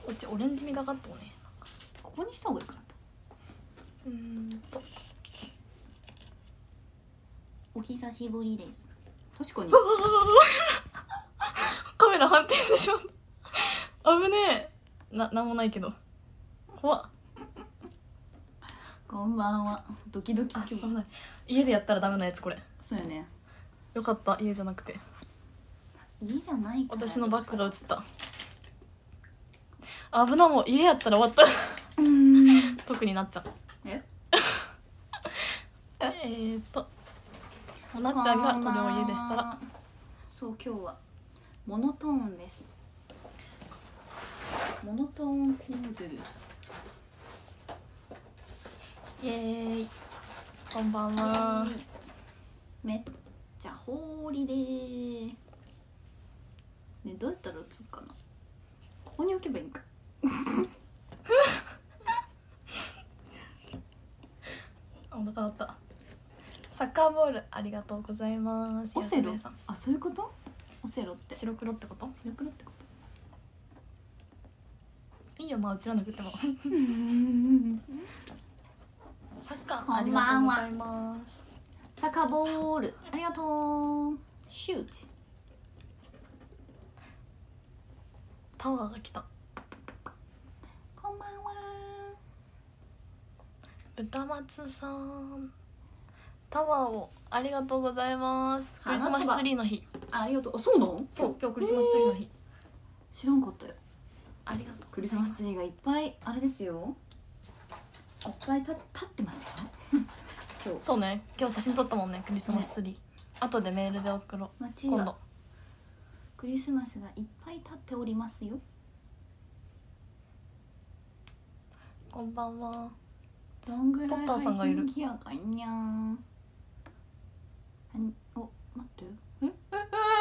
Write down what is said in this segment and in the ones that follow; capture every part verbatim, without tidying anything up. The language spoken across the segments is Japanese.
こっちオレンジ味がかっとうね。 ここにした方がいいかな。 うーんとお久しぶりです。確かにカメラ反転してしまった。危ねえ。な、なんもないけど怖っ。 こんばんは。ドキドキ今日。 危ない。家でやったらダメなやつこれ。 そうよね。 よかった、家じゃなくて。 家じゃないから。 私のバッグが映った。危な、もう家やったら終わったうーん。 特になっちゃう。 ええーっとなっちゃんがこれを家でしたら。 そう今日はモノトーンです。モノトーンコーデです。 イエーイ、こんばんは。 めっちゃホーリでーね。どうやったら映るかな。ここに置けばいいんかお腹鳴った。サッカーボールありがとうございます。 オセロ安部さん。 あ、そういうこと。オセロって白黒ってこと？ 白黒ってこいいよ、まあ映らなくてもとサッカーありがとうございます。 サッカーボールありがとう。シュート。 タワーが来た。 こんばんは。 豚松さん、タワーをありがとうございます。クリスマスツリーの日。 ありがとう。あ、そうなの？ そう、今日クリスマスツリーの日。 知らんかったよ。 ありがとう。 クリスマスツリーがいっぱいあれですよ。いっぱいた立ってますよ今日。 そうね、今日写真撮ったもんね、クリスマスツリー、ね、後でメールで送ろう。 街今度クリスマスがいっぱい立っておりますよ。 こんばんは。 どんぐらいポッターさんがいる。 配信やかいにゃん。お、待って。ええ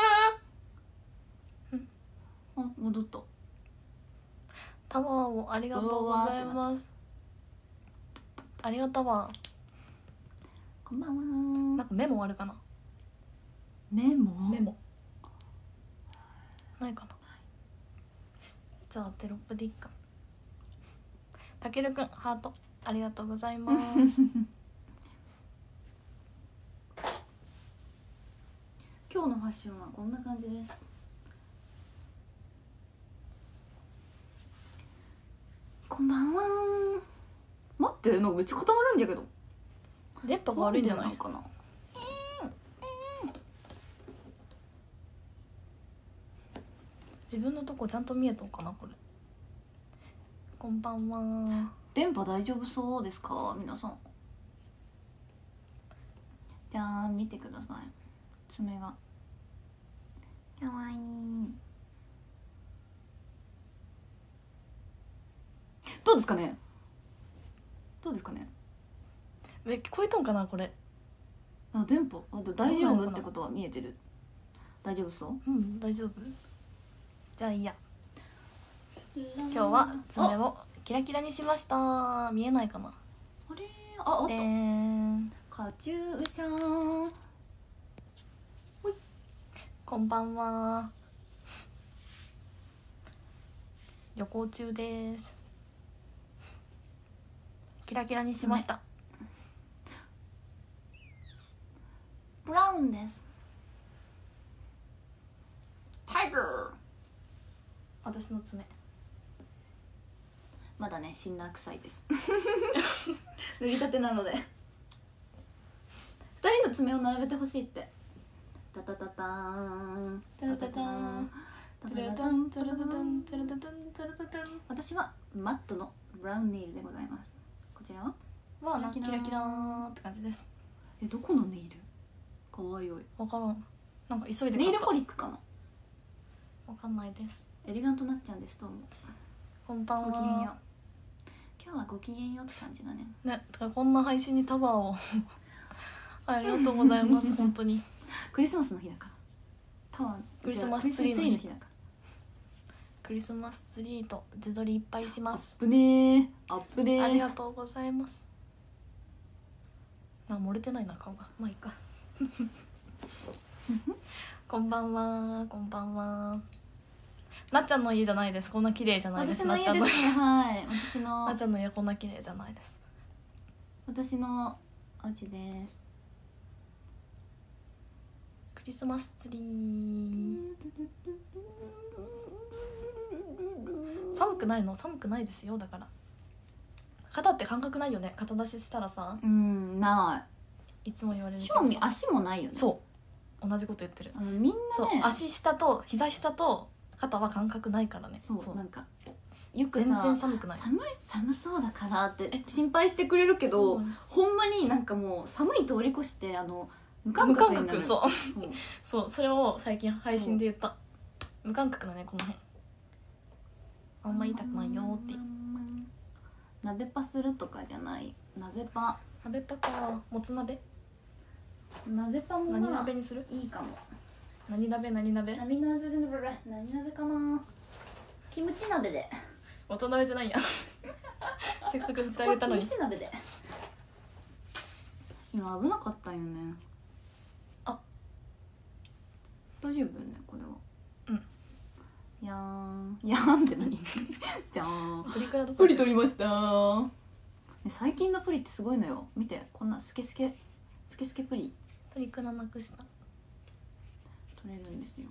えあ、戻った。 タワーをありがとうございます。ありがとうわ。 こんばんは。 なんかメモあるかな。 メモメモないかな。じゃあテロップでいっか。たけるくんハートありがとうございます今日のファッションはこんな感じです。こんばんは。待って、なんかめっちゃ固まるんだけど。 電波が悪いんじゃない？ んかな。 自分のとこちゃんと見えとんかなこれ。こんばんは。 電波大丈夫そうですか皆さん。じゃあ見てください。爪がかわいい。どうですかね。どうですかね。 え、聞こえとんかなこれ。 あ、電波あ大丈夫ってことは見えてる。大丈夫そう。 うん、大丈夫。じゃあいいや。今日は爪をキラキラにしました。見えないかな。 あれあ、あった。 でーん。 カチューシャー。ほい。 こんばんは。旅行中です。キラキラにしました。 ブラウンです。タイガー。 私の爪まだね、シンナー臭いです塗りたてなのでふたりの爪を並べてほしいって。タタタターンタラタタンタラタンタラタタンタラタタンタラタタン。 私はマットのブラウンネイルでございます。こちらはまあな、キラキラーって感じです。 え、どこのネイルかわいい。 わからん。なんか急いでネイル買った。 ホリックかな。 わかんないです。 エレガントなっちゃうんです。どうもこんばんごきげんよう。 は。 今日はごきげんようって感じだね。 ね、だからこんな配信にタワーをありがとうございます本当に。 クリスマスの日だから。タワークリスマスツリーの日クリスマスツリーの日だから。 クリスマスツリーと自撮りいっぱいします。 アップねー。アップねー。 ありがとうございます。あ、漏れてないな顔が。まあいいかこんばんは、こんばんは。 なっちゃんの家じゃないです。こんな綺麗じゃないです。 私の家ですね。はい私のなっちゃんの家こんな綺麗じゃないです。 私のお家です。 クリスマスツリー。寒くないの？寒くないですよ。だから肩って感覚ないよね。肩出ししたらさ、 うんないいつも言われるけど正味足もないよね。 そう同じこと言ってる。 あのみんなね足下と膝下と肩は感覚ないからね。 そうなんかよくさ全然寒くない。 寒い寒そうだからって心配してくれるけど、うん、ほんまになんかもう寒い通り越してあの無感覚になる。 無感覚そうそうそうそれを最近配信で言った。無感覚だねこの辺。あんま言いたくないよって。 鍋パするとかじゃない。鍋パ鍋パか。もつ鍋。 鍋パも何鍋にする？ いいかも。 何鍋何鍋？ 何鍋何鍋かな。キムチ鍋で。 大人鍋じゃないや。せっかく振ってあげたのに。 キムチ鍋で。今危なかったよね。 あ、 大丈夫よねこれは。 うん。 やーんやーんって何？じゃーん。 プリクラどこ？ プリ取りましたー。ね、最近のプリってすごいのよ。見てこんなスケスケスケスケプリ。 プリクラなくした。 取れるんですよ。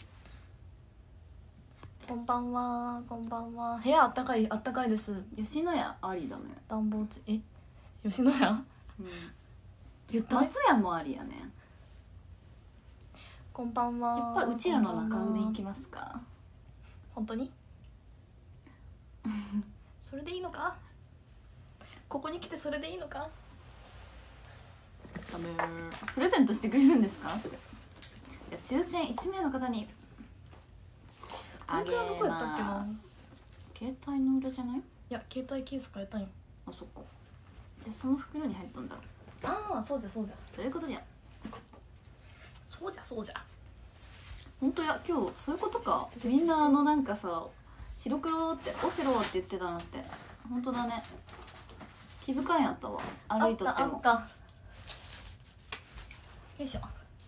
こんばんはこんばんは。部屋あったかいあったかいです。 吉野家ありだね。 暖房つえ吉野家？うん。言ったね。 松屋もありやね。 こんばんは。 やっぱうちらの中腕行きますか？ 本当に？それでいいのか？ここに来てそれでいいのか？ ダメ。プレゼントしてくれるんですか？じゃあ抽選いち名の方にあげます。 どこやったっけな？ 携帯の裏じゃない？いや携帯ケース変えたんよ。 あそっか。じゃあその袋に入ったんだろう。 ああそうじゃそうじゃそういうことじゃ。 そうじゃそうじゃ。 本当や今日そういうことか。みんなあのなんかさ白黒ってオセロって言ってたなって。本当だね。気づかんやったわ。歩いとっても。 あったあった。よいしょ。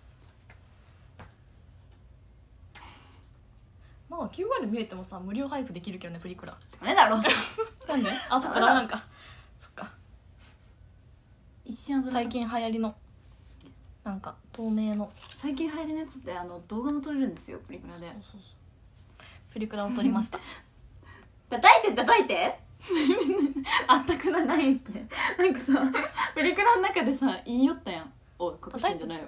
まあきゅう割見えてもさ無料配布できるけどねプリクラ。 ダメだろ。 なんで？あそっかダメなんか。そっか。 一瞬最近流行りのなんか透明の最近流行りのやつってあの動画も撮れるんですよプリクラで。そうそうそう。 プリクラを撮りました。 叩いて叩いて。あったくなないっけ。なんかさプリクラの中でさ言いよったやん。おい隠してんじゃないよ。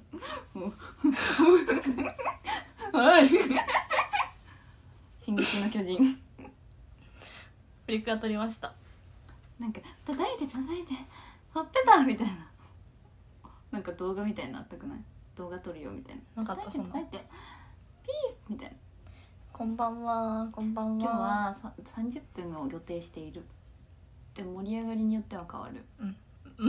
はい。進撃の巨人。 プリクラ撮りました。 なんか叩いて叩いてほっぺたみたいな。なんか動画みたいなあったくない？動画撮るよみたいな。 なかったそんな。 叩いてピースみたいな。 こんばんはこんばんは。 今日はさんじゅっぷんを予定している。でも盛り上がりによっては変わる。うん。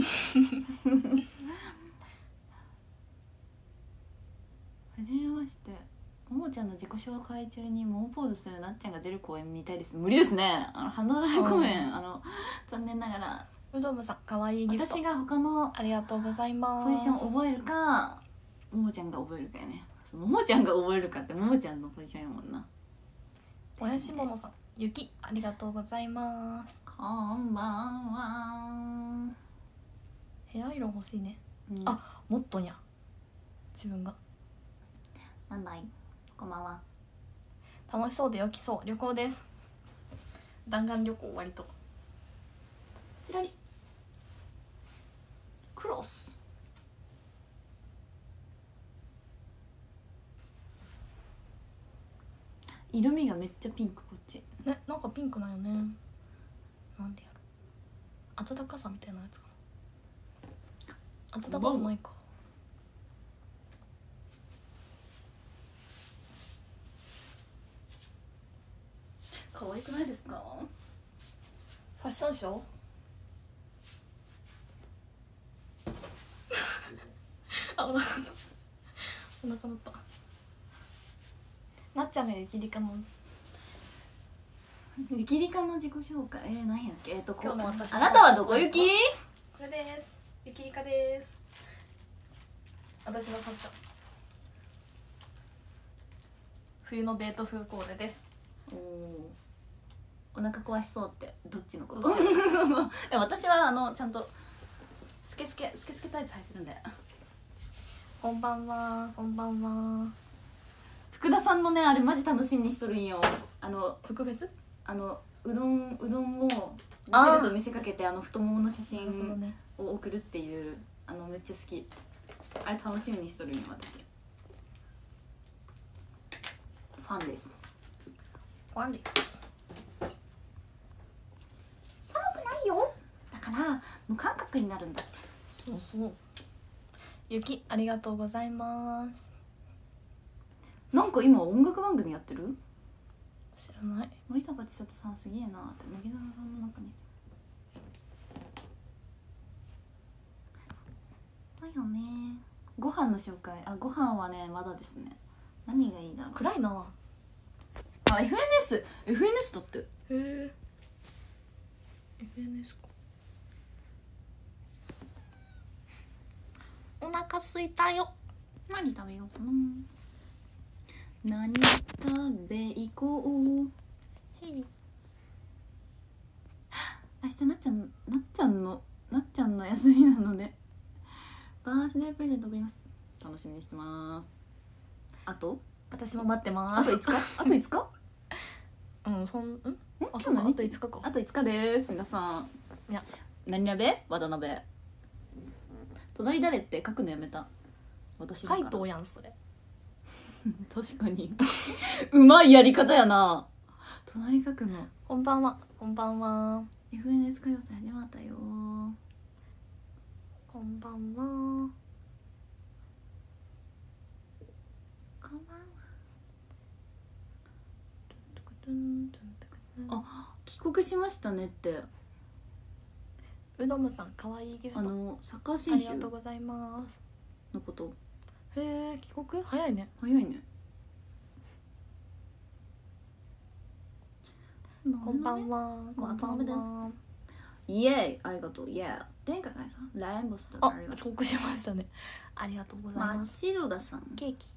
はじめまして。ももちゃんの自己紹介中にモモポーズするなっちゃんが出る公演みたいです。無理ですね。あの花大公演、あの残念ながら。 うどんさん可愛いギフト。 私が他のありがとうございます。 ポジション覚えるか、ももちゃんが覚えるかやね。ももちゃんが覚えるかってももちゃんのポジションやもんな。 もやしももさん、ゆきありがとうございます。 こんばんは。 ヘア色欲しいね。 うん、 あ、もっとんや。自分が。 なんだい。こんばんは。 楽しそうでよきそう。旅行です。弾丸旅行割と。 ちらり。クロス。色味がめっちゃピンクこっち。 ね、なんかピンクなんよね。なんでやろ。暖かさみたいなやつかな。暖かさないか。 可愛くないですか？ ファッションショーあ、お腹のお腹のった。なっちゃんがゆきりかも。 ゆきりかの自己紹介、えー、何やっけ。えっ、ー、とこ今日の私あなたはどこ行き？ これです。ゆきりかです。私のファッション。 冬のデート風コーデです。 おおお腹壊しそうってどっちのこと？ どっちでも私はあのちゃんとスケスケスケスケタイツ履いてるんで。 こんばんは、こんばんは。 福田さんのねあれマジ楽しみにしとるんよ。あの福フェス？ あのうどんうどんを見せあーると見せかけてあの太ももの写なるほど真ね。 を送るっていうあのめっちゃ好き。あれ楽しみにしとるんよ私。ファンです。 ワンです。 寒くないよ。だから無感覚になるんだって。 そうそう。雪ありがとうございます。 なんか今音楽番組やってる？ 知らない。 森高千里さんすげえなって乃木坂さんの中に。だよね。ご飯の紹介。あ、ご飯はねまだですね。何がいいだろう。 暗いな。 あ、エフエヌエス エフエヌエス だって。 へえ。エフエヌエス か。お腹すいたよ。 何食べようかな。何食べ行こう。 へい。 明日なっちゃんなっちゃんのなっちゃんの休みなのでバースデープレゼント送ります。楽しみにしてます。あと私も待ってます。 あといつかあといつかうんそんん。 あ、 あ、そうか。あといつかか。 あといつかです皆さん。 いや。 何鍋？渡辺。隣誰って書くのやめた。私だから海藤やんそれ。 確かにうまいやり方やな。隣書くの。 こんばんは。こんばんは。 エフエヌエス 歌謡祭始まったよ。 こんばんは。 こんばんは。 あ、 帰国しましたねって。 うどむさん可愛いギフトあのサッカーあ選手りがとうございます。 のこと。 へえ、帰国早いね。 早いね。 こんばんは。こんばん渡辺です。 は。 イエーイ、ありがとう。イエーイ。天下会さんラインボスとあありが、と帰国しましたね。ありがとうごう。 ざいます。 マチルダさん。 ケーキ。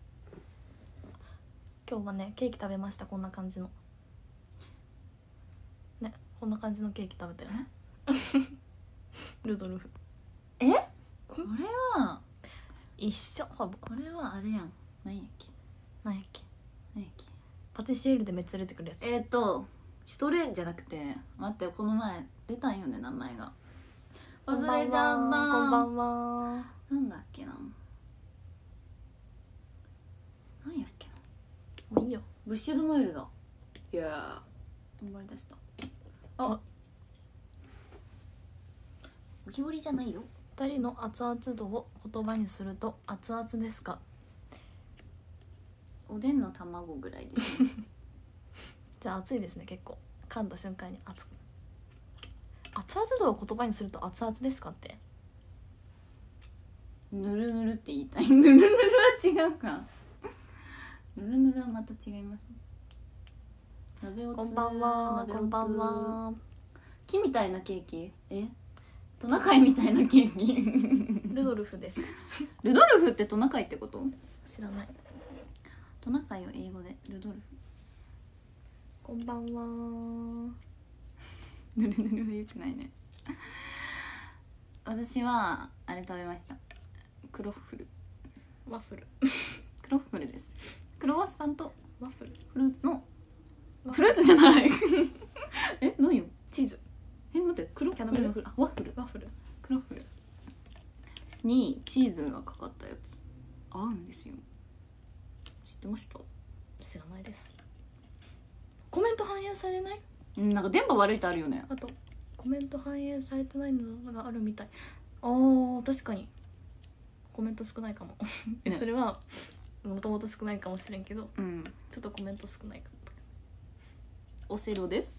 今日はねケーキ食べました。こんな感じの。ね、こんな感じのケーキ食べたよね。ルドルフ。 え？これは一緒ほぼ。 これはあれやん。何やっけ？ なんやっけ。 何やっけ？ パティシエールでめっちゃ出てくるやつ。 えっ、ー、とシュトレンじゃなくて、待ってこの前出たんよね名前が。忘れちゃった。 こんばんは。 なんだっけな。なんやっけな。 もういいよ。 ブッシュドノエルだ。いやー思い出した。あ、浮き彫りじゃないよ。 二人の熱々度を言葉にすると熱々ですか？ おでんの卵ぐらいです、ね、 じゃあ熱いですね。結構噛んだ瞬間に熱く。熱々度を言葉にすると熱々ですかって。 ぬるぬるって言いたい。ぬるぬるは違うか。ぬるぬるはまた違いますね。鍋おつ。 こんばんは。 鍋おつ。 こんばんは。 木みたいなケーキ。えトナカイみたいなケーキ。 ルドルフです。 ルドルフってトナカイってこと？ 知らない。 トナカイを英語でルドルフ。 こんばんは。 ぬるぬるはよくないね。私はあれ食べました。クロッフル。 ワッフル。 クロッフルです。クロワッサンとワッフル。 フルーツのフルーツじゃないえ、何よ。 チーズ。 え、待ってクロッフル。 キャラメル。 あ、ワッフル。 ワッフル。 クロッフルにチーズがかかったやつ合うんですよ。知ってました？ 知らないです。コメント反映されない？ うんなんか電波悪いってあるよね。 あとコメント反映されてないのがあるみたい。あー確かにコメント少ないかも。え、 ねそれはもともと少ないかもしれんけど、 うんちょっとコメント少ないかも。 オセロです。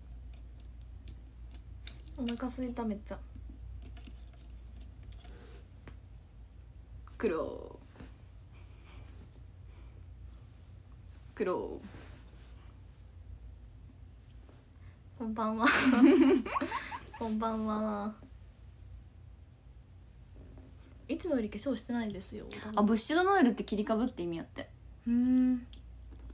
お腹すいためっちゃ。 黒黒こんばんは。こんばんは。いつもより化粧してないですよ。 あ、ブッシュドノエルって切り株って意味やって。 うーん。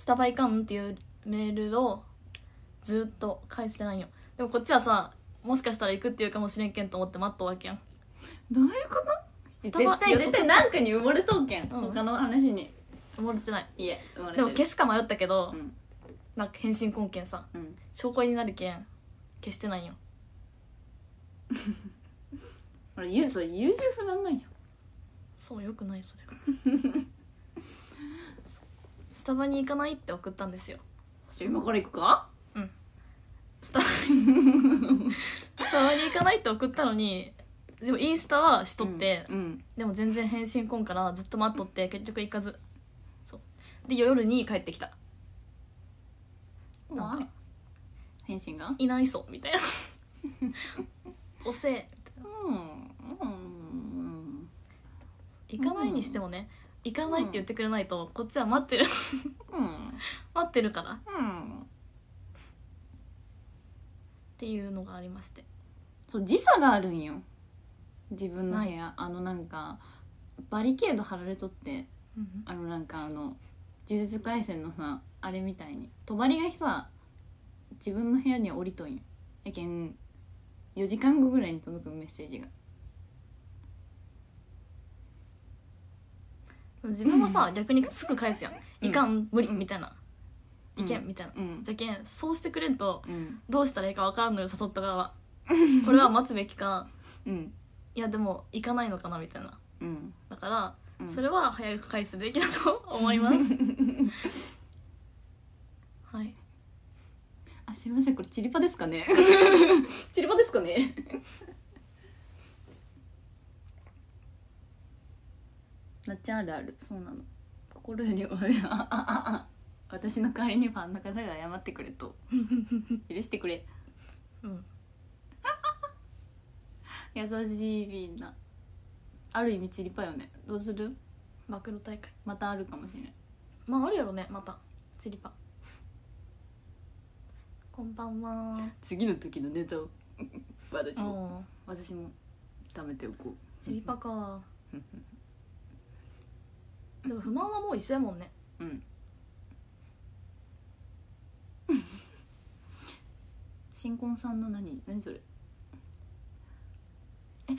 スタバ行かんっていうメールをずっと返してないよ。でもこっちはさ、もしかしたら行くっていうかもしれんけんと思って待っとうわけやん。 どういうこと絶対絶対なんかに埋もれとうけん、うん、他の話に埋もれてない。 いえ埋もれてる。 でも消すか迷ったけど、 うん、 なんか返信こんけんさ、 うん、 証拠になるけん消してないよ。 ほら優それ優柔不断なんよ。 そうよくないそれが。スタバに行かないって送ったんですよ。 今から行くか？ うんスタバにスタバに行かないって送ったのに、でもインスタはしとって、 うんうん、 でも全然返信こんからずっと待っとって結局行かず、そうで夜に帰ってきた。なんか返信がいないそうみたいな。遅えみたいな。 うんうん行かないにしてもね、行かないって言ってくれないとこっちは待ってるうん待ってるからっうんていうのがありまして。 そう時差があるんよ自分の部屋。あのなんかバリケード張られとって、 うん、 あのなんかあの呪術廻戦のさあれみたいに帳がさ自分の部屋には降りとんよ。やけんよじかんごぐらいに届くメッセージが。 自分はさ逆にすぐ返すやん、 うん、 いかん無理、 うん、 みたいな、いけんみたいな、 うん、 じゃけんそうしてくれんと、 うん、 どうしたらいいか分からんのよ誘った側は。これは待つべきか、 うん、 いやでも行かないのかなみたいな、 うん、 だから、 うん、 それは早く返すべきだと思います。はい。 あ、すいません、これチリパですかね。チリパですかね。なっちゃんあるある。そうなの。心より私の代わりにファンの方が謝ってくれと許してくれ。 うん。 優しいみんな。ある意味チリパよね。どうする？ 暴露大会またあるかもしれない。 まああるやろね、またチリパ。こんばんは。 次の時のネタを私も私も貯めておこう。 チリパか。でも不満はもう一緒やもんね。 うん。新婚さんの何何それ。え、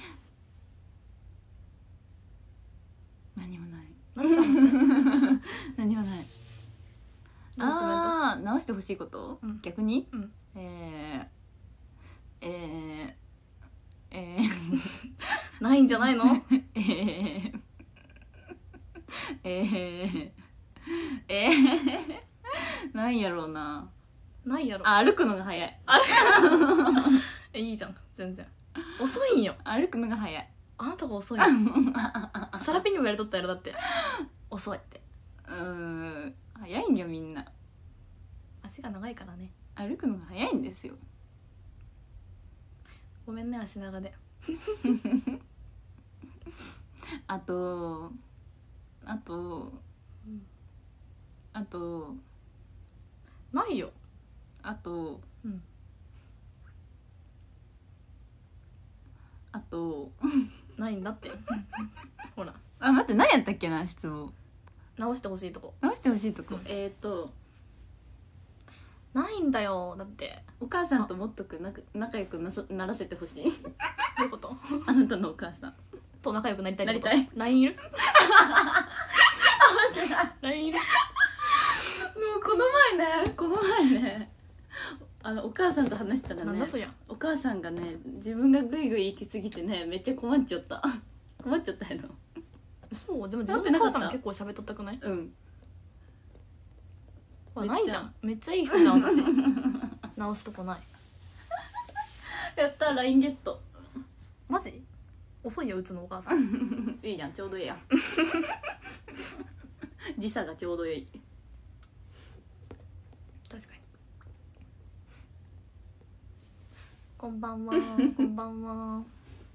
何もない。何もない。ああ、直してほしいこと、うん、逆に、うん、えー、えー、えー、 ないんじゃないの？ えー、えー、えー、ないやろうな。 ないやろ。 あ、歩くのが早い。 歩くえ、いいじゃん、全然。遅いんよ。 歩くのが早い。 あなたが遅いよ。サラピにもやりとったやろ、だって。遅いって。 うーん、早いんよみんな。 足が長いからね。 歩くのが早いんですよ。 ごめんね、足長で。 あとあと、うん、あとないよ。 あと、うん、あとないんだってほら。 あ、待って、何やったっけな、質問。 直してほしいとこ。 直してほしいとこ、うん、えっ、ー、とないんだよ。だってお母さんともっとくな仲良く な, ならせてほしい。どういうこと？ あなたのお母さんと仲良くなりたいってこと？ なりたい。 ライン いる？ライン いる？ もうこの前ねこの前ねあのお母さんと話したらね、 なんだそりゃ。 お母さんがね自分がグイグイ行き過ぎてねめっちゃ困っちゃった困っちゃったやろ。 そう、でも自分のお母さん結構喋っとったくない？ うん。 ないじゃん。めっちゃいい人じゃん私。直すとこない。 やった、ラインゲット。 マジ？遅いよ打つのお母さん。 いいじゃん、ちょうどいいやん。時差がちょうどいい。 確かに。こんばんは。こんばんは。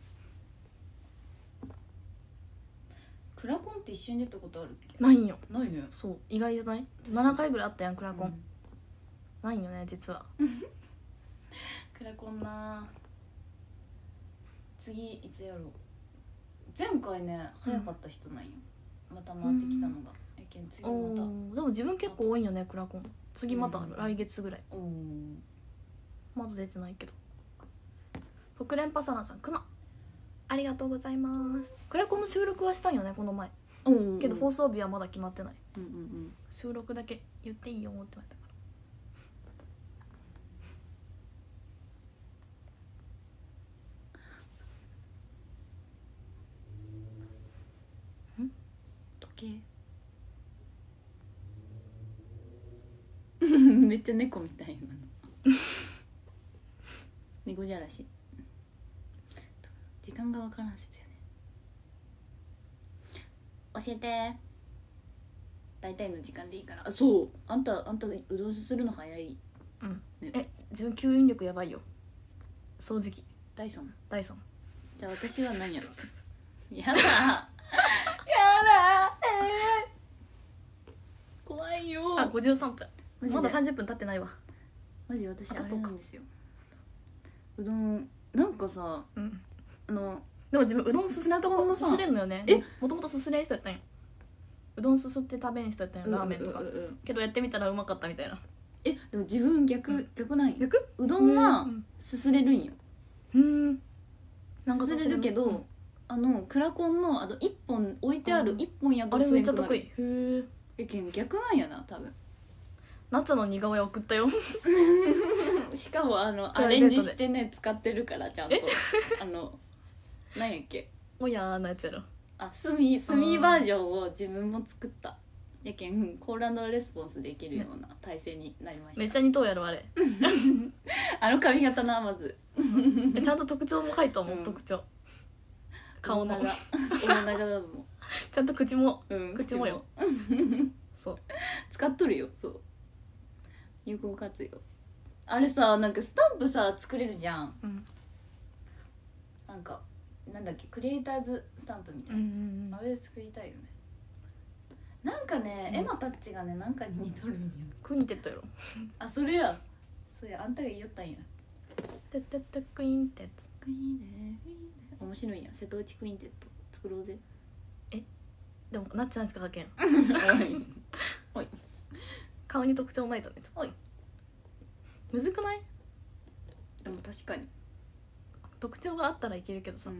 クラコンって一緒に出たことあるっけ？ ないんよ。 ないね。 そう、意外じゃない？ななかいぐらいあったやんクラコン、うん、ないんよね実は。 クラコンな。次いつやろう。前回ね早かった人なんよ、うん、また回ってきたのが。えけん次また。 でもも自分結構多いんよねクラコン。次また来月ぐらい、 うん、 まだ出てないけど。国連パサランさん、クマありがとうございます。クラコンの収録はしたんよねこの前、 うんうんうん、 けど放送日はまだ決まってない、 うんうんうん、 収録だけ言っていいよって言われたから。ん時計めっちゃ猫みたい今の猫じゃらし。時間がわからん説よね。教えて。大体の時間でいいから。あ、そうあんたあんたうどんするの早い、 うんね、え自分吸引力やばいよ。掃除機ダイソン。 ダイソン。 じゃあ私は何やろやだやだ、えー、怖いよ。 あごじゅうさんぷん、まださんじゅっぷん経ってないわ。 マジ私あれなんですよ、うどんなんかさ、 うん、 あのでも自分うどんすすとこすすれんのよね。 えもともとすすれん人やったんよ。うどんすすって食べん人やったんよ、ラーメンとか、うんうんうん、けどやってみたらうまかったみたいな。 えでも自分逆、うん、逆なんよ。 逆うどんはすすれるんよ。 うんなんかすすれるけど、うん、あのクラコンのあのいっぽん置いてあるいっぽんやとあれめっちゃ得意。へえ。 えけん逆なんやな多分。 夏の似顔絵送ったよしかもあのアレンジしてね使ってるからちゃんとあの何やっけおやーのやつやろ。 あ墨墨バージョンを自分も作ったやけんコール&レスポンスできるような体勢になりました。 めっちゃ似とうやろあれあの髪型なまずちゃんと特徴も書いたもん、うん、特徴顔の大長だもんちゃんと口も、 うん、 口もよそう使っとるよ。そう有効活用。あれさなんかスタンプさ作れるじゃん、うん、なんかなんだっけクリエイターズスタンプみたいな、うんうんうん、あれ作りたいよね。なんかね、うん、絵のタッチがねなんかに似とるんよ。 クインテットやろあそれやそうやあんたが言いよったんや。 テッテッテクインテットクインテット面白いんや。瀬戸内クインテット作ろうぜ。 えでもなっちゃんしか書けんおいおい顔に特徴ないとねおいむずくない？ でも確かに特徴があったらいけるけどさ、 うんうんうん、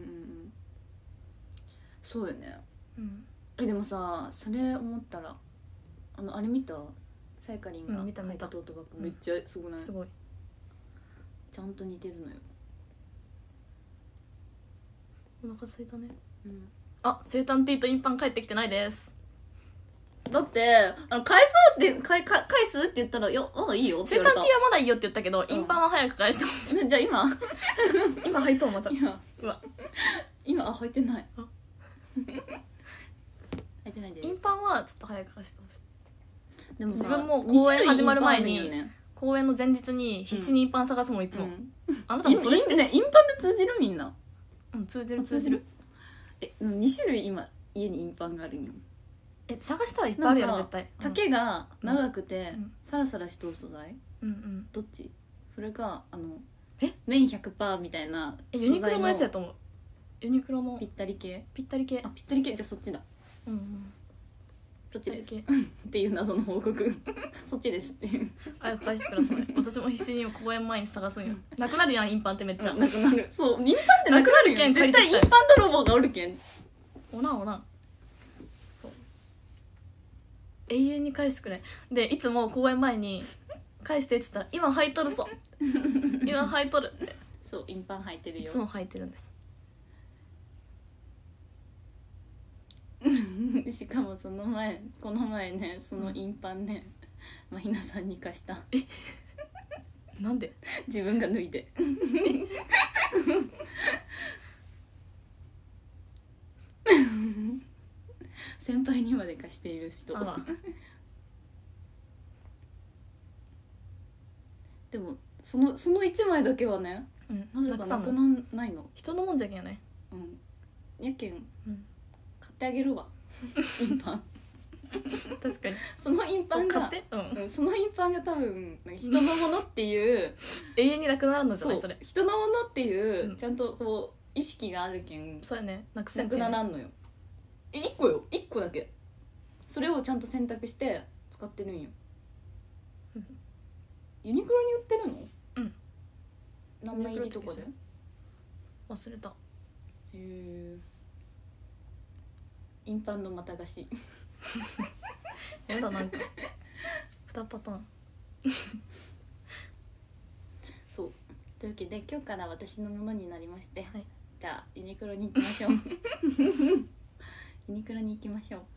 そうよね、 うん、 えでもさそれ思ったらあのあれ見たさやかりんが描いたトートバッグめっちゃすごない？ すごいちゃんと似てるのよ。 お腹空いたね、 うん、 あ生誕ティーとインパン帰ってきてないです。 だってあの返そうって返返すって言ったら「よまだいいよ」って生誕ティーはまだいいよって言ったけど、うん、インパンは早く返してほしい。 じゃあ今今入っとうまた今うわ今あ入ってない入ってないです。 インパンはちょっと早く返してほしい。 でも自分も公演始まる前に、ね、公演の前日に必死にインパン探すもんいつも、うん、あなたもそれしてねインパンで通じるみんな。 うん通じる通じる。 えに種類今家にインパンがあるんよ。 え探したらいっぱいあるやろ絶対。 丈が長くて、 うん、 サラサラしとる素材、 うんうん、 どっち？それかあのえ綿 ひゃくパーセント みたいなえユニクロのやつやと思う。ユニクロのぴったり系ぴったり系あぴったり系じゃあそっちだ。 うんうんそっちですっていう謎の報告そっちですっていう早く返してください。私も必死に公演前に探すんよ。なくなるやんインパンってめっちゃ、 うん、なくなる。そうインパンってなくなるけん絶対インパン泥棒がおるけんおらんおらん。そう永遠に返してくれ。でいつも公演前に返してって言ったら今履いとるぞ今履いとるってそうインパン履いてるよ。 いつも履いてるんです。 しかもその前この前ねそのインパンね、うん、マヒナさんに貸した。 えなんで？ 自分が脱いで先輩にまで貸している人。あでもそのそのいちまいだけはね、うん、なぜかなくなんないの。 人のもんじゃけんやね。 うんやけん、うん、買ってあげるわインパン確かにそのインパンが、うん、そのインパンが多分人のものっていう永遠になくなるのじゃない？それ人のものっていう、うん、ちゃんとこう意識があるけんそうやねなくせなくならんのよ。えいっこよいっこだけそれをちゃんと選択して使ってるんよ。 うんユニクロに売ってるの？ うん。 何枚入りとかで？ 忘れた。 へえ。インパンのまた菓子。 やだなんかにパターン。 そうというわけで今日から私のものになりまして、 はい、 じゃあユニクロに行きましょう。ユニクロに行きましょう。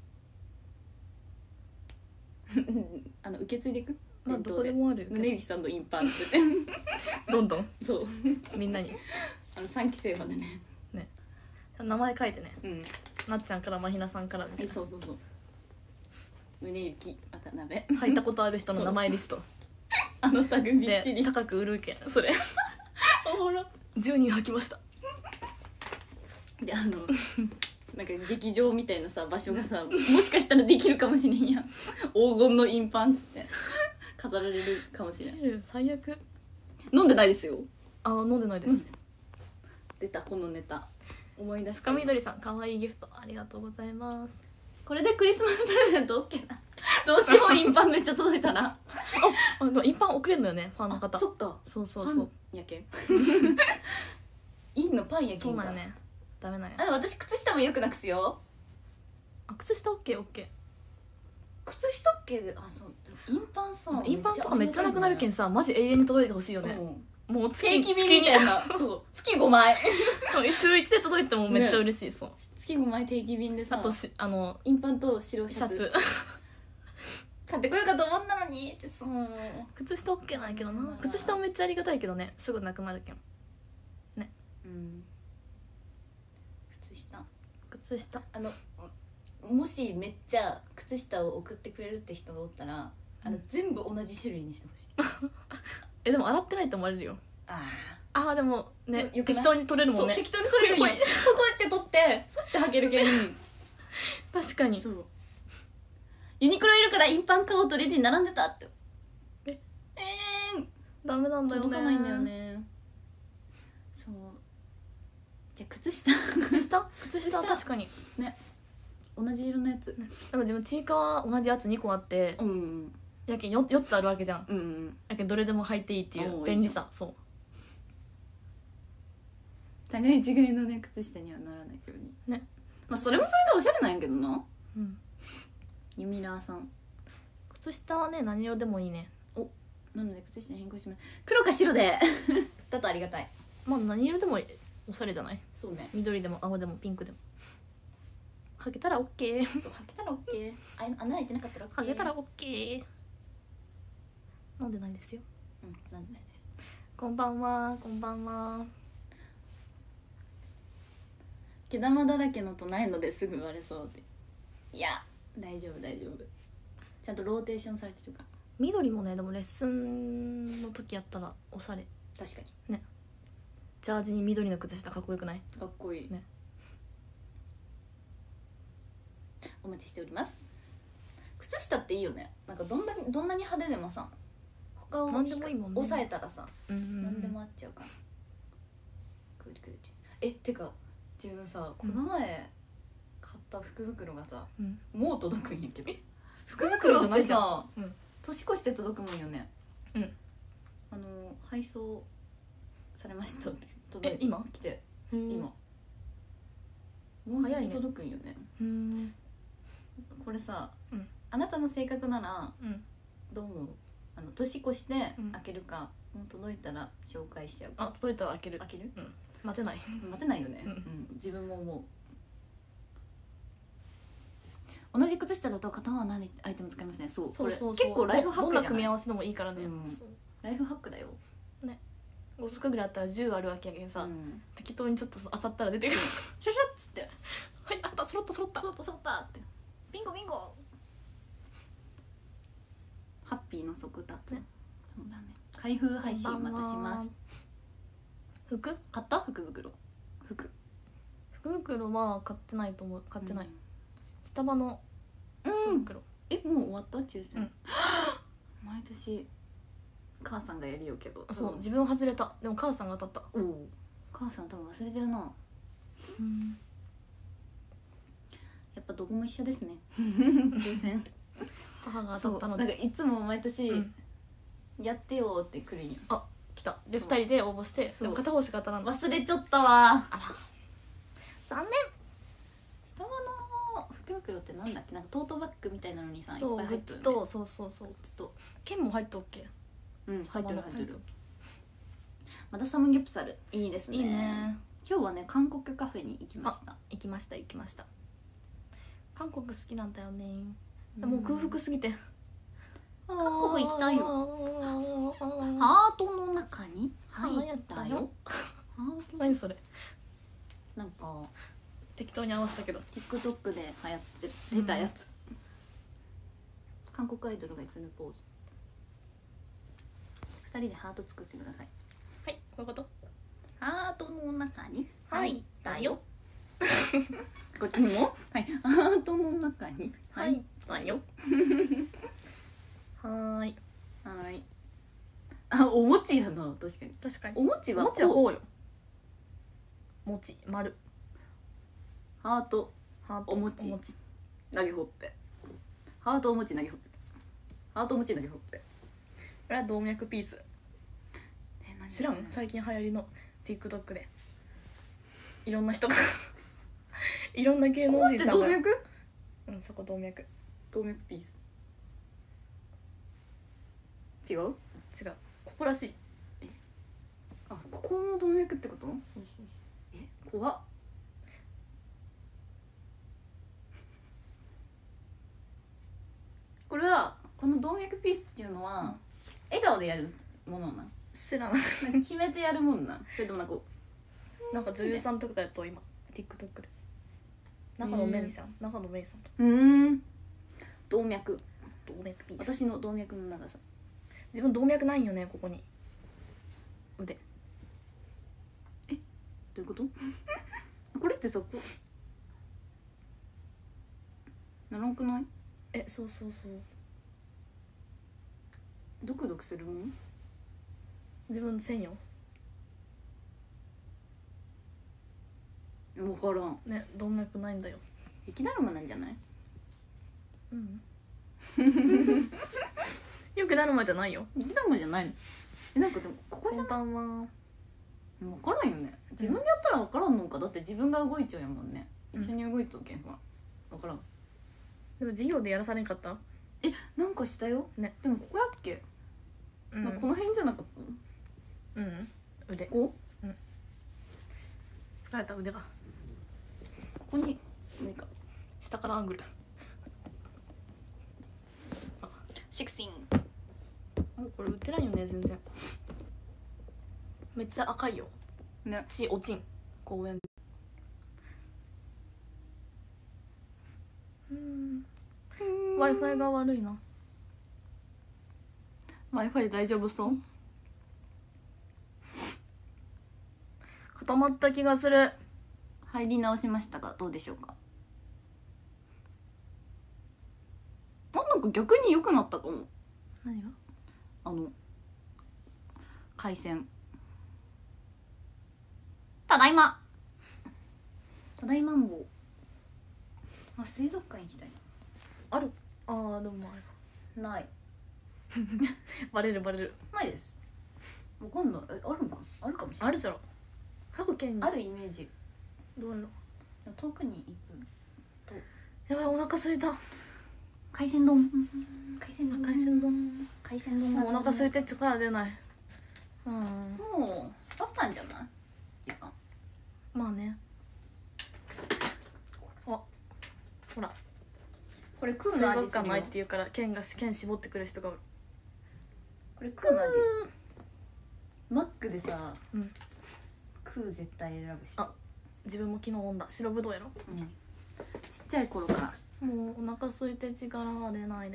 あの受け継いでいく。 まあどこでもある。 宗行さんのインパンってどんどんそうみんなにあのさんき生までねね名前書いてね、 うん、 なっちゃんからまひなさんからみたいな。 そうそうそう。宗行渡辺入ったことある人の名前リスト。 あのタグびっしり。 高く売るけんそれ。 おもろ。 じゅうにん履きました。 であのなんか劇場みたいなさ場所がさもしかしたらできるかもしれんやん。黄金のインパンっつって飾られるかもしれん。 最悪。 飲んでないですよ。 あ飲んでないです、うん、 出たこのネタ思い出した。 深緑さんかわいいギフトありがとうございます。 これでクリスマスプレゼント OK な。どうしようインパンめっちゃ届いたら。 ああインパン送れるのよねファンの方。 そっか。 そうそうそう。 やけん。いいのパンやけんか。 そうなんよね。ダメなんや。 あ私靴下もよくなくすよ。 あ靴下 OKOK。 靴下 OK であそうインパンさインパンとかめっちゃなくなるけんさマジ永遠に届いてほしいよね。うん、もう月定期便みたいな。そう月ごまい。 週いちで届いてもめっちゃ嬉しい、ね、そう月ごまい定期便でさ。 あとしあのインパンと白シャツ。シャツ買ってこようかと思ったのにってそう。 靴下 OK なんやけどな。靴下もめっちゃありがたいけどねすぐなくなるけんね。 うん靴下靴下あのもしめっちゃ靴下を送ってくれるって人がおったら、うん、あの全部同じ種類にしてほしい。 えでも洗ってないと思われるよ。 あああでもね適当に取れるもんね。 適当に取れるよ。こうやって取ってそって履けるけん。 確かに。 そうユニクロいるからインパン買おうとレジに並んでたって。ええー、 ダメなんだよね。 届かないんだよね。そうじゃあ靴下靴下靴下確かにね同じ色のやつ。でも自分ちいかわ同じやつにこあって、うん、やけん よ, よっつあるわけじゃん、うんうん、やけんどれでも履いていいっていう便利さ。そう互い違いのね靴下にはならないようにね。まあそれもそれでおしゃれなんやけどな。うんユミラーさん靴下はね何色でもいいね。 おなので靴下に変更します。黒か白でだとありがたい。 まあ何色でもおしゃれじゃない。 そうね緑でも青でもピンクでも履けたら OK。 そう履けたら OK。 あ穴開いてなかったら OK。 履けたら OK。 飲んでないですよ。 うん飲んでないです。 こんばんはこんばんは。 毛玉だらけのとないのですぐ割れそうって。いや大丈夫大丈夫ちゃんとローテーションされてるから。 緑もねでもレッスンの時やったらおしゃれ。 確かにね。ジャージに緑の靴下かっこよくない？ かっこいいね。お待ちしております。靴下っていいよね。なんかどんなどんなに派手でもさ他を何でもいいもんね。 抑えたらさ、 うんうんうん、 何でもあっちゃうから。えってか自分さこの前買った福袋がさ、うん、もう届くんやけど。福袋じゃないじゃん。うん、年越して届くもんよね。うん。あの配送されましたって届いて。 え今来て今。もうじき届くんよね。うん。これさ、うん、あなたの性格なら、うん、どう思う？あの年越して開けるか、うん、もう届いたら紹介しちゃうか。 あ届いたら開ける。 開ける？ うん。待てない。 待てないよね。うん、うん、自分も思う。同じ靴下だと片方は何アイテム使いますね。そうそうそうそう。結構ライフハックじゃない？どんな組み合わせでもいいからね。うん、ライフハックだよ。ね。ご足ぐらいあったらじゅうあるわけやけんさ、うん、適当にちょっとあさったら出てくる。シュシュッつってはいあった揃った揃った揃った揃ったってビンゴビンゴ。ハッピーの速達、ね、そうだね。開封配信またします。服買った？福袋服福袋は買ってないと思う。買ってない、うん、スタバの福袋、うん、えもう終わった抽選、うん、毎年母さんがやるよけど。そう自分は外れた。でも母さんが当たった。おお母さん多分忘れてるな。うんやっぱどこも一緒ですね抽選母が当そうたったので、 なんかいつも毎年、 うんやってよって来るんや。 あ来たでそうふたりで応募して、 そうでも片方しか当たらんの。 忘れちゃったわ。 あら残下輪の福袋ってなんだっけ、なんかトートバッグみたいなのにさ、 念。そういっぱいグッ入ってるよね。 ズと、そうそうそう、 グッズと、 剣も入っとっけ。 うん、入ってる入ってるっ。 またサムギョプサルいいですね。 いいね。 今日はね韓国カフェに行きました。 行きました行きました。韓国好きなんだよね。 うんもう空腹すぎて韓国行きたいよ。 よ。 ハートの中に入ったよ。ハート何それ、 なんか適当に合わせたけど。 TikTok で流行って出たやつ、韓国アイドルがいつぬポーズ。ふたりでハート作ってください。 はい、こういうこと。 ハートの中に入ったよ。 こっちにもはいハートの中に入ったよ。はーい。 はいあお餅やな。確かに確かにお餅はもちはこうこうよ。もち丸ハートハートお餅お餅投げほっぺ、ハートお餅投げほっぺ、ハートお餅投げほっぺ。 これは動脈ピース。 え何知らんそれ最近流行りの TikTok でいろんな人がいろんな芸能ここって人さんが、 動脈うんそこ動脈。 動脈ピース違う。 違う、ここらしい。 あここの動脈ってこと。 そうそうえ怖っ。これはこの動脈ピースっていうのは、うん、笑顔でやるものなん。 知らないなんか決めてやるもんなんそれともなんかこうなんか女優さんとかだと今 TikTok で中野めいさん、中野めいさんとううん動脈動脈ピース。 私の動脈の長さ。 自分動脈ないんよね、ここに腕。 どういうことこれってさこうならんくない。 えそうそうそう、 ドクドクするもん。 自分せんよ分からん。 ね、動脈ないんだよ。 雪だるまなんじゃない。 うんよくなるまじゃないよ。 雪だるまじゃないの。えなんかでもここじゃこんない。 ばんは。 分からんよね。自分でやったら分からんのか。だって自分が動いちゃうやもんね。一緒に動いとけんほら分からん。 でも授業でやらされんかった。 えなんかしたよね。 でもここやっけ、 うんなんかこの辺じゃなかっうん腕。 た。こうん疲れた腕が。 ここに何か下からアングル。 シクスティーン。 もうこれ売ってないよね全然。めっちゃ赤いよね。 しおちん公園。うん Wi-Fi が悪いな。 Wi-Fi 大丈夫そう。 固まった気がする。 入り直しましたがどうでしょうか。あなんか逆に良くなったかも。 何が。 あの回線。ただいまただいまんぼう。あ水族館行きたいある。あーでもあれな。ないバレるバレる。 ないです。わかんない。えあるんかあるかもしれない。 あるじゃろ各県に。 あるイメージ。 どうやろ。 遠くに行くとやばいお腹空いた。 海鮮丼。海鮮丼海鮮丼海鮮丼もうお腹空いて力出ない。うんもうだったんじゃない時間。 まあね。あほらこれ食う水の味するよ族館ないって。言うから県が県絞ってくる人がおる。 これ食うの味マックでさ、 うん、 食う絶対選ぶし。 あ自分も昨日飲んだ白ぶどうやろ。 うん、ちっちゃい頃からもうお腹空いて力が出ないです。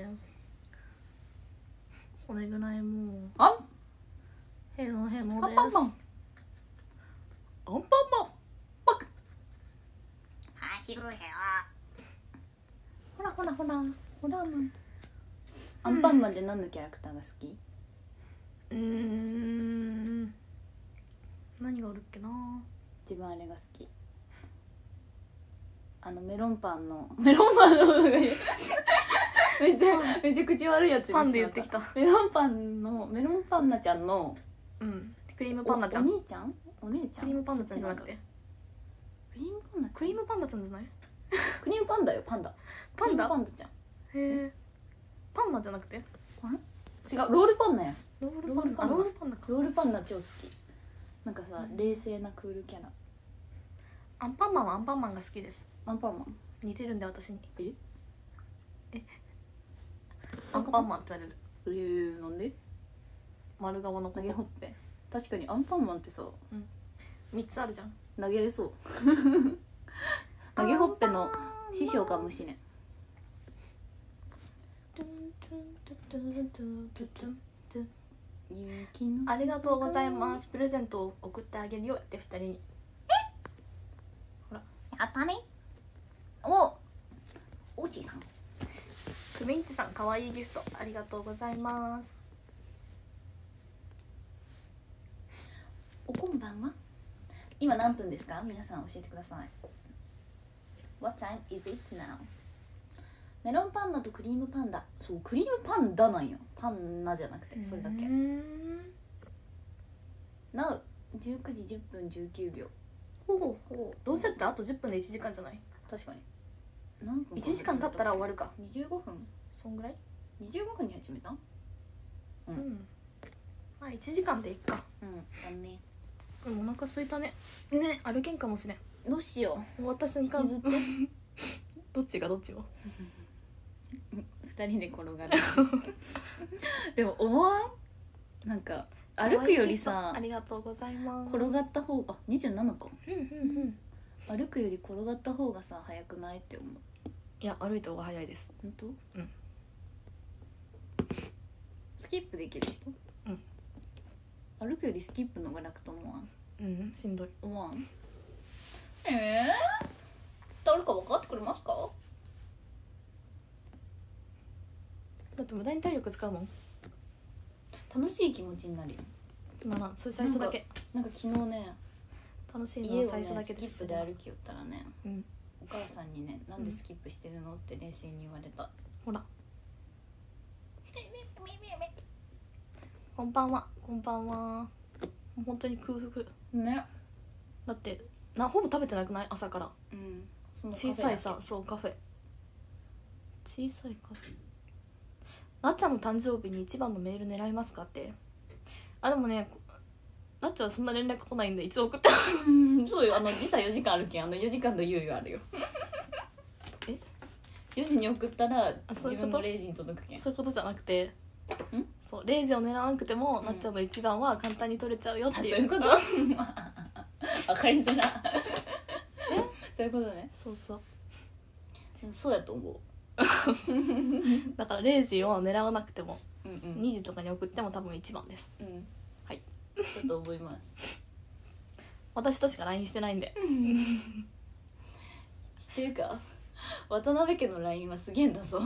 それぐらいもうあへのへのです。 アンパンマンアンパンマンパクはひるへはほらほらほらほらマン。アンパンマンで何のキャラクターが好き。 うーん何があるっけな。 自分あれが好き。あのメロンパンのメロンパンのめっちゃめっちゃ口悪いやつパンで言ってきた。 メロンパンのメロンパンナちゃんのうんクリームパンダちゃん。 お兄ちゃんお姉ちゃんクリームパンダちゃんじゃなくてクリームパンダクリームパンダちゃんじゃない？ クリームパンダよパンダパンダクリームパンダちゃんへえパンナじゃなくて違うロールパンナやロールパンナ。あロールパンナか。 ロールパンナ超好きなんかさ、うん、冷静なクールキャラアンパンマンはアンパンマンが好きです。 アンパンマン似てるんで私に。 ええアンパンマンって言われる。 えー、なんで丸顔の子投げほっぺ確かにアンパンマンってさ、 うん、みっつあるじゃん投げれそう投げほっぺの師匠かもしれんありがとうございます。プレゼントを送ってあげるよってふたりに。ほらやったね。おおじいさんクミンチさんかわいいギフトありがとうございます。 おこんばんは。今何分ですか皆さん教えてください。 What time is it now? メロンパンダとクリームパンダ。そうクリームパンダなんよパンナじゃなくてそれだけ。 Now じゅうくじじゅっぷんじゅうきゅうびょう。 ほうほうどうせってあとじゅっぷんでいちじかんじゃない？ 確かに何分いちじかん経ったら終わるか。 にじゅうごふんそんぐらいにじゅうごふんに始めた。 うん、うん、まあいちじかんでいっか。 うんだね。 お腹空いたね。ね歩けんかもしれん。 どうしよう私の時間ずっとどっちがどっちをふたりで転がるでも思わんなんか歩くよりさありがとうございます転がった方あにじゅうななかうんうんうん歩くより転がった方がさ早くないって思う。 いや歩いた方が早いです。 本当？ うんスキップできる人？ うん歩くよりスキップの方が楽と思わん？ うんしんどい思わん？ええー、誰か分かってくれますか？ だって無駄に体力使うもん。 楽しい気持ちになるよ。 ならそれ最初だけ。 なんか昨日ね楽しいのは最初だけで、ね、スキップで歩きよったらね、 うん、 お母さんにねなんでスキップしてるのって冷静に言われた。 ほらこんばんはこんばんは。本当に空腹ね。 だってなほぼ食べてなくない朝から。 うんその小さいさそうカフェ小さいカフェ。なっちゃんの誕生日に一番のメール狙いますかって。あでもねなっちゃんはそんな連絡来ないんでいつ送ってそうよあの時差よじかんあるけんあのよじかんの猶予あるよえよじに送ったら自分のれいじに届くけん。 そういうことじゃなくてんそうれいじを狙わなくても、うん、なっちゃんの一番は簡単に取れちゃうよっていう。 そういうこと分かりづらそういうことね。 そうそうそうやと思うだかられいじを狙わなくても、 うんうん、 にじとかに送っても多分一番です、 うん、 はいだと思います私としか ライン してないんで知ってるか渡辺家の ライン はすげえんだぞ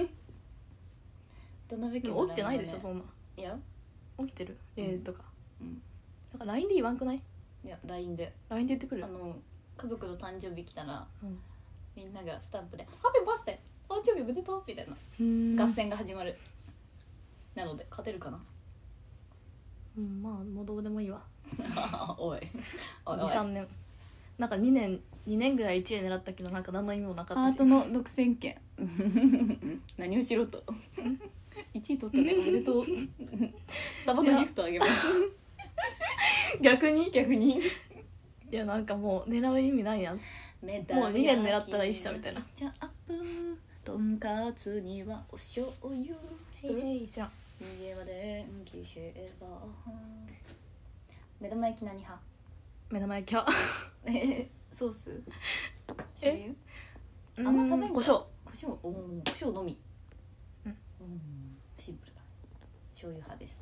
渡辺家の ライン は、ね、 起きてないでしょそんな。 いや起きてるれいじとか、 うん、 だから ライン で言わんくない？ いや ライン でライン で言ってくる。 あの家族の誕生日来たら、うん、みんながスタンプで「ハッピーバースデー誕生日おめでとう」みたいな合戦が始まる。なので勝てるかな。 うんまあもうどうでもいいわおいおいにさんねんなんかにねんにねんぐらいいちい狙ったけどなんか何の意味もなかったし。 ハートの独占権何をしろといちい取ったねおめでとうスタバのギフトあげます逆に逆にいやなんかもう狙う意味ないやん。もうにねん狙ったらいいっしょみたいな。 ケチャップとんかつにはお醤油知ってる？じゃん家は電気シェーバー目玉焼き何派？ 目玉焼きはえソース醤油あんま食べん。胡椒胡椒お胡椒のみ。 うん、 シンプルだ。醤油派です。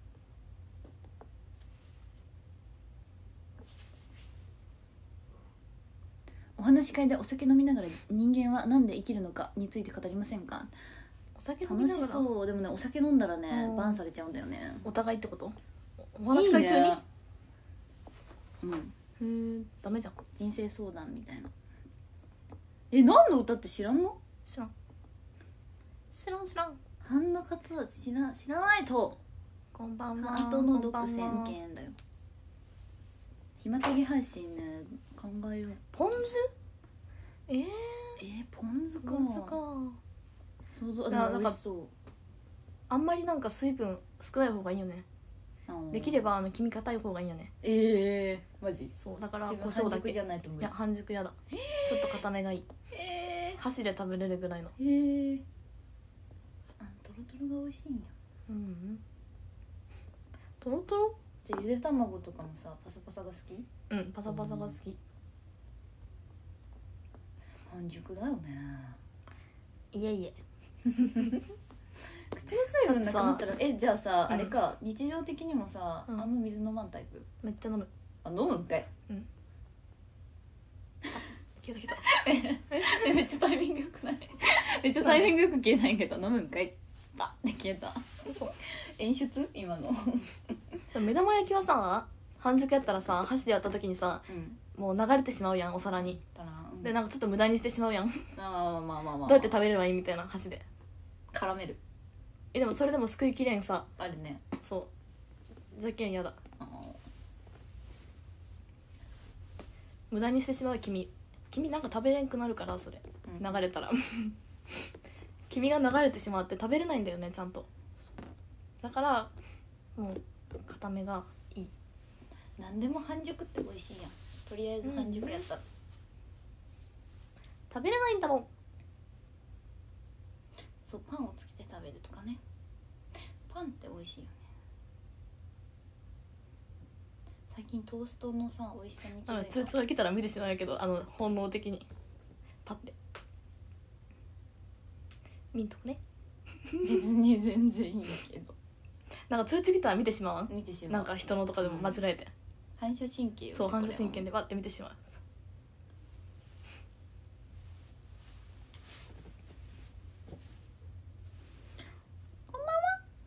お話し会でお酒飲みながら人間はなんで生きるのかについて語りませんか？ お酒飲みながら。 楽しそう。でもねお酒飲んだらねバンされちゃうんだよね。 お互いってこと？お話し会中に？いいね、 うんへえダメじゃん。 人生相談みたいな。え何の歌って知らんの？ 知らん知らん知らん。 ハンの方知ら知らないと。 こんばんは。 ハントの独占権だよ。暇つぎ配信ね、考えよう。 ポン酢。えー、 えー、ポン酢か。 ポン酢か。 想像でも美味しそう。 あんまりなんか水分少ない方がいいよね。できればあの黄身硬い方がいいよね。 ええー、マジ。 そうだから胡胡椒だけじゃないと無理。 いや半熟やだ。ちょっと硬めがいい。 ええー、 箸で食べれるぐらいの。 ええー、あ、トロトロが美味しいんや。 うん、うん、トロトロ。 じゃあゆで卵とかもさ、パサパサが好き？ うん、パサパサが好き。 半熟だよね。 いえいえ。 口の水分なくなったら、え、じゃあさ、 うん、 あれか、日常的にもさ、 うん、 あんま水飲まんタイプ？ めっちゃ飲む。 あ、飲むんかい。 うん。消えた消えた。 えめっちゃタイミングよくない？めっちゃタイミングよく消えないけど、飲むんかい。バッて消えた。 嘘。 演出今の。 目玉焼きはさ、半熟やったらさ、箸でやった時にさ、 うん、 もう流れてしまうやん、お皿に。 うん、 でなんかちょっと無駄にしてしまうやん。 ああ、まあまあまあ。 どうやって食べればいいみたいな、箸で絡める。 えでもそれでもすくいきれんさ。 あるね。 そうじゃけんやだ。 あ、 無駄にしてしまう。君君なんか食べれんくなるから、それ、うん、流れたら君が流れてしまって食べれないんだよね、ちゃんと。だからもう固めがいい。 何でも半熟って美味しいやん。とりあえず半熟やったら、うん、 食べれないんだもん。 そう、パンをつけて食べるとかね。パンって美味しいよね。最近トーストのさ、美味しさに気づいた。 通知が来たら見てしまうんやけど、あの本能的にパッて見んとこね。 別に全然いいけど、 なんか通知来たら見てしまう。 見てしまう。 なんか人のとかでも間違えて、うん、 反射神経よ、ね、 そう反射神経でパッて見てしまう。 こんばんは。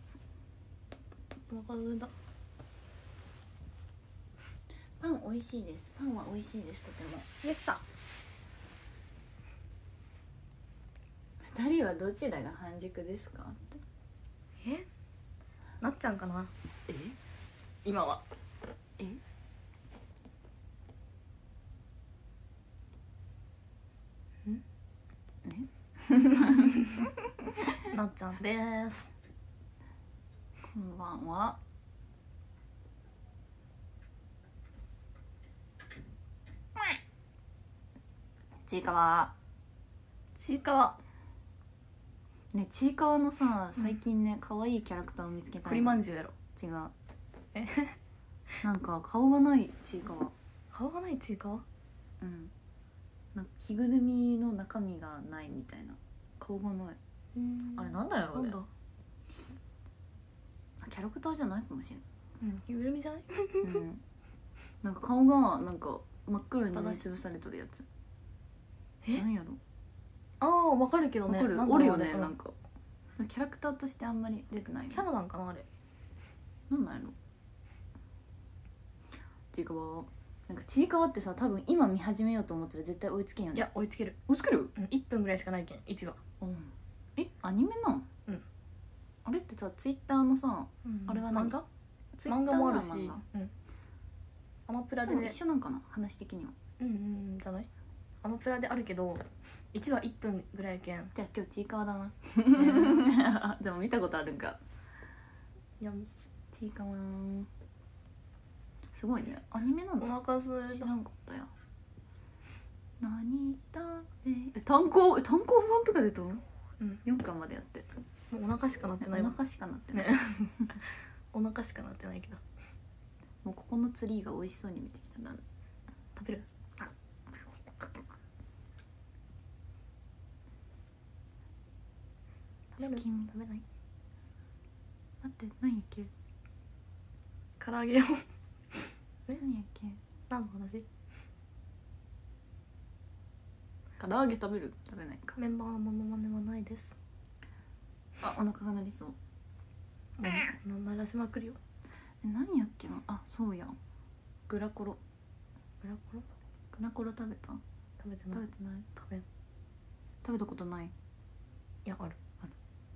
お腹空いた。 パン美味しいです。パンは美味しいです、とても。 イエスさ。 二人はどちらが半熟ですかって。 え、なっちゃんかな。 え、 今は。 えんえなっちゃんです。 こんばんは。ちいかわ。 ちいかわね、ちいかわのさ、最近ね、可愛いキャラクターを見つけた。 栗まんじゅうやろ。 違う。 えなんか顔がないちいかわ。 顔がないちいかわ。 うん。なんか着ぐるみの中身がないみたいな。顔がない。あれなんだやろうね。キャラクターじゃないかもしれない。 うん、着ぐるみじゃない？ うん。なんか顔がなんか真っ黒に塗りつぶされとるやつ。え？なんやろ。 ああ、わかるけどね。 わかる。おるよね、なんか。キャラクターとしてあんまり出てない。 キャラなんかなあれ。 なんなんやろ。ちいかわ。なんかちいかわってさ、多分今見始めようと思ったら絶対追いつけんよね。 いや追いつける。 追いつける？ うん、いっぷんぐらいしかないけんいちわ。 うん。え、アニメなん？うん。あれってさ、ツイッターのさ、うん、あれは何？漫画？ 漫画もあるし、うん。アマプラで一緒なんかな、話的には。 うんうんじゃない？アマプラであるけどいちわいっぷんぐらいやけん。 じゃあ今日ちいかわだな。でも見たことあるんか。いや、ちいかわすごいね。アニメなんだ。 お腹すいた。 知らんかったや。何食べえ単行え単行本とかでと、うん、よんかんまでやって。 もうお腹しかなってないわ。 お腹しかなってない、 ね、お腹しかなってないけど、 もうここのツリーが美味しそうに見てきたな。 食べる？ 食べる？ 食べない？ 待って、何やっけ？ 唐揚げを何やっけ？ 何の話？ 唐揚げ食べる？食べないか。 メンバーのモノマネはないです。 あ、お腹が鳴りそう。 うん、鳴らしまくるよ。 え、何やっけな。あ、そうやん。グラコロ。 グラコロ？ グラコロ食べた？ 食べてない。 食べてない。 食べん。 食べたことない。 いや、ある。 ある。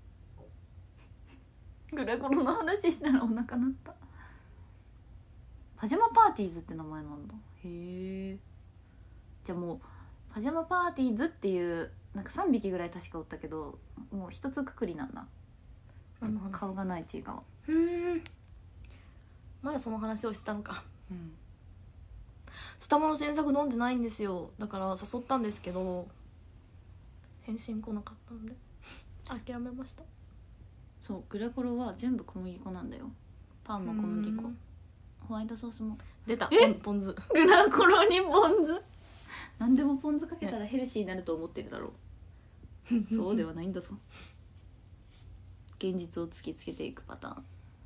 グラコロの話したらお腹鳴った。パジャマパーティーズって名前なんだ。へえ。じゃあもうパジャマパーティーズっていうなんかさんびきぐらい確かおったけど、もう一つくくりなんだ。顔がないちいかわ。 ふーん、まだその話をしてたのか。 うん。 スタバの新作飲んでないんですよ。だから誘ったんですけど返信来なかったので諦めました。 そう、グラコロは全部小麦粉なんだよ。パンも小麦粉、ホワイトソースも。 出た、ポン酢。 グラコロにポン酢。何でもポン酢かけたらヘルシーになると思ってるだろう。そうではないんだぞ。現実を突きつけていくパターン。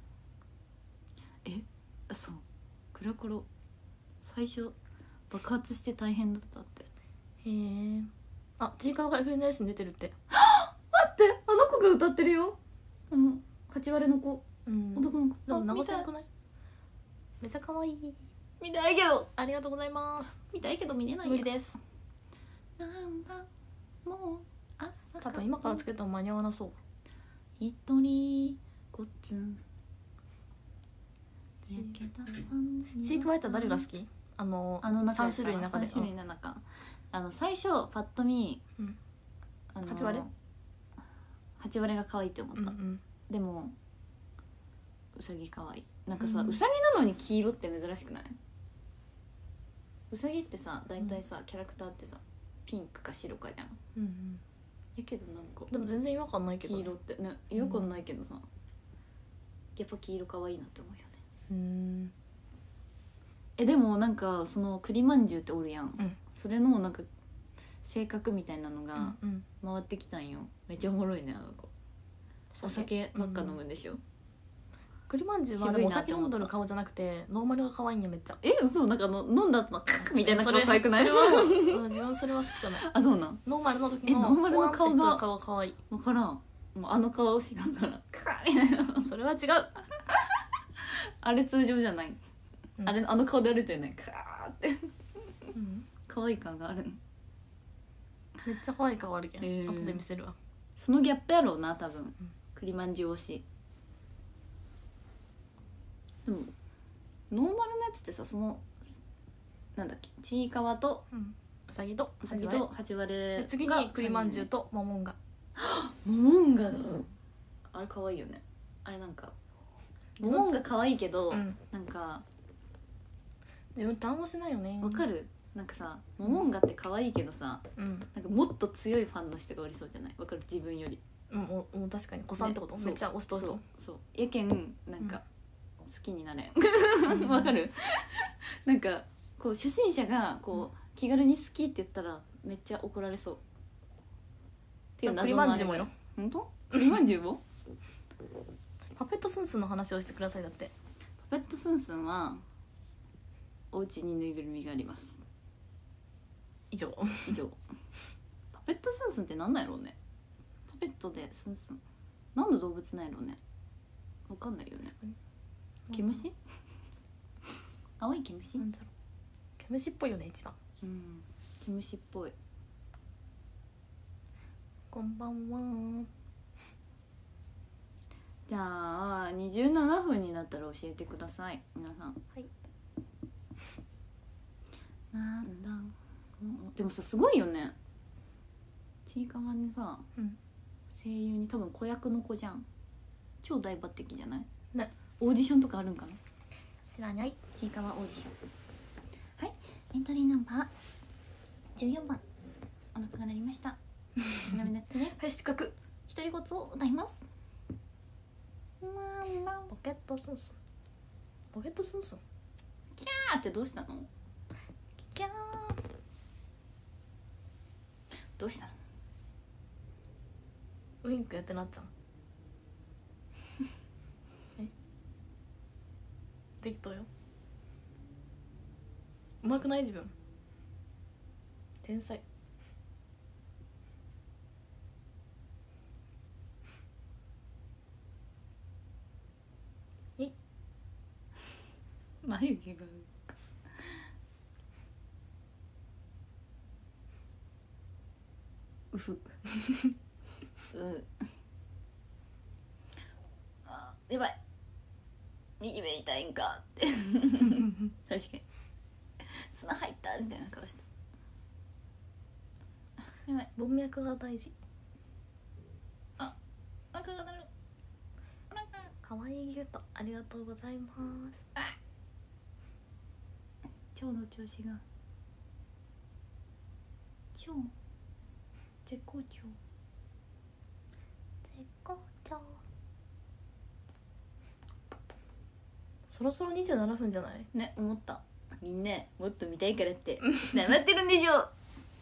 え、そう、グラコロ最初爆発して大変だったって。 へえ。あ、ちいかわが エフエヌエス に出てるって。 待って、あの子が歌ってるよ。うん、はち割の子、 うん、 男の子。 でも長さよくない？めっちゃ可愛い。 見たいけど。 ありがとうございます。 見たいけど見れない無理です。 なんだもう朝多分今からつけたら間に合わなそう。 一人ごっつん。 ちいかわやったら誰が好き？あのあのさん種類の中で。 さん種類の中、あの最初パッと見、 うん、 あのはち割はち割が可愛いって思った、うんうん、でもうさぎ可愛い。なんかさ、うん、うさぎなのに黄色って珍しくない？うさぎってさ大体さ、うん、キャラクターってさピンクか白かじゃん、うんうん、やけどなんかでも全然違和感ないけど、 ね、黄色ってね違和感ないけどさ、うん、やっぱ黄色可愛いなって思うよね。うん、えでもなんかその栗まんじゅうっておるやん、うん、それのなんか性格みたいなのが回ってきたんよ。めっちゃおもろいねあの子。お酒ばっか飲むんでしょ、うん、 栗まんじゅうはでもお酒飲んどる顔じゃなくてノーマルが可愛いんよめっちゃ。 え嘘、なんかの飲んだ後のカッみたいな顔可愛くない？ それは自分それは好きじゃない。 あ、そうなん。 ノーマルの時のノーマルの顔が顔可愛い。 分からん、もうあの顔しながらカッみたいな。 それは違う。 あれ通常じゃない、うん、あれあの顔で歩いてるねカーって、うん、可愛い感がある。 めっちゃ可愛い顔あるけん、えー、後で見せるわ。 そのギャップやろうな多分、うん、栗まんじゅう推し。でもノーマルのやつってさ、そのなんだっけ、ちいかわとうさぎとうさぎとはち割れ、 次に栗まんじゅうとモモンガ。 モモンガだ、うん、あれ可愛いよね。あれなんかモモンガ可愛いけど、うん、なんか自分単語しないよね。 わかる？なんかさモモンガって可愛いけどさ、うん、なんかもっと強いファンの人がおりそうじゃない？わかる？自分より。 うん、もう確かに子さんってこと、ね、めっちゃ推しとる。 そうそうやけんなんか、うん、好きになれん。わかる？なんかこう初心者がこう、うん、気軽に好きって言ったらめっちゃ怒られそうっていう謎もある。栗まんじゅうもよ。本当？栗まんじゅうも？ パペットスンスンの話をしてください。だってパペットスンスンはお家にぬいぐるみがあります。 以上以上。パペットスンスンってなんなんやろうね。パペットでスンスン何の動物なんやろうね。わかんないよね。毛虫？青い毛虫？ なんだろう。毛虫っぽいよね一番。 うん。毛虫っぽい。 こんばんは。 じゃあにじゅうななふんになったら教えてください皆さん。はい。なんだ。でもさすごいよね。ちいかわにさ、うん、声優に多分子役の子じゃん。超大抜擢じゃない？ね。オーディションとかあるんかな？ 知らない。 ちいかわオーディション。はい。エントリーナンバーじゅうよんばん。お腹が鳴りました。なみなつきです。 はい、失格。 独り言を歌います。 なんだ。ポケットスンスン。ポケットスンスン。 キャーってどうしたの？ キャー。 どうしたの？ ウインクやってなっちゃう。え？できとよ。うまくない自分。天才。え？ 眉毛が。 うふ。 うあやばい右目痛いんかって確かに砂入ったみたいな顔してやばい文脈が大事。 あお腹が鳴るかわいいギュッとありがとうございます。 腸の調子が腸絶好調絶好調。そろそろにじゅうななふんじゃないね思った。みんなもっと見たいからって黙ってるんでしょ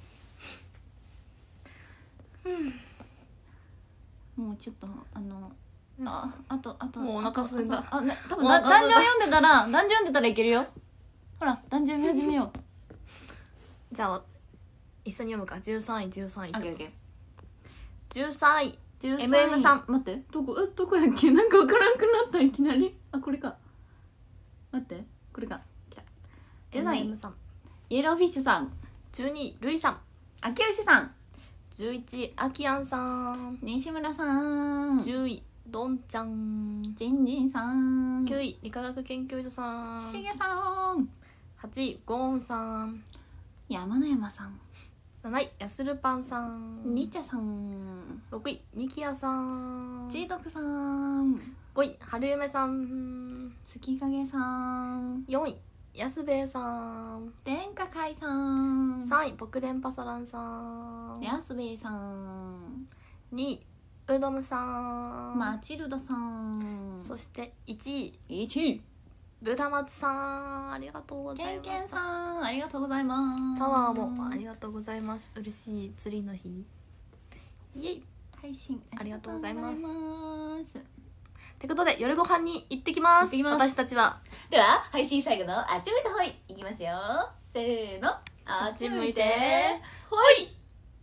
もうちょっとあのああとあともうお腹すいた。 あね多分ダンジョン読んでたらダンジョン読んでたらいけるよ。ほらダンジョン読み始めようじゃあ一緒に読むか。じゅうさんいじゅうさんいオッケーオッケーじゅうさんい エムエム さん。 待ってどこえどこやっけなんかわからんくなったいきなり。あこれか待ってこれか来た。じゅうさんエムエムいさん。 イエローフィッシュさん。 じゅうにいルイさん。 秋吉さん。 じゅういちいアキアンさん。 西村さん。 じゅういドンちゃん。 ジンジンさん。 きゅうい理化学研究所さん。 しげさん。 はちいゴーンさん。 山野山さん。 なないやするパンさん。 りちゃさん。 ろくいみきやさん。 ちいとくさん。 ごいはるゆめさん。 月影さん。 よんいやすべえさん。 天下海さん。 さんいポクレンパサランさん。 やすべえさん。 にいうどむさん。 マチルダさん。 そしていちいいちいブタマツさん。ありがとうございました。 ケンケンさんありがとうございます。 タワーもありがとうございます。嬉しいツリーの日。イエイ。 配信ありがとうございますありがとうございますってことで夜ご飯に行ってきます。 行ってきます私たちはでは配信最後のあっち向いてほいいきますよ。せーのあっち向いてほい。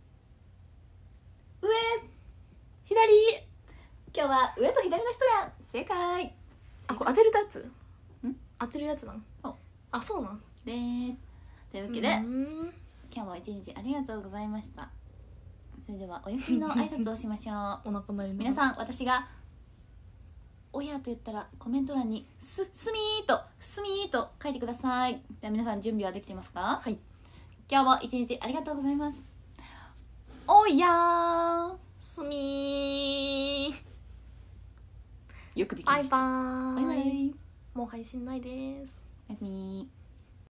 上左。 今日は上と左の人が正解。 あ、これ当てるやつん当てるやつなん。 そうあ、そうなんです。というわけで、 うーん今日も一日ありがとうございました。それではお休みの挨拶をしましょうお腹鳴りな皆さん私が親と言ったらコメント欄にすすみーとすみーと書いてください。では皆さん準備はできていますか？ はい。 今日も一日ありがとうございます。おやーすみー。 よくできバイました。 バーイ。 バイバイ。 もう配信ないです。 おやすみー。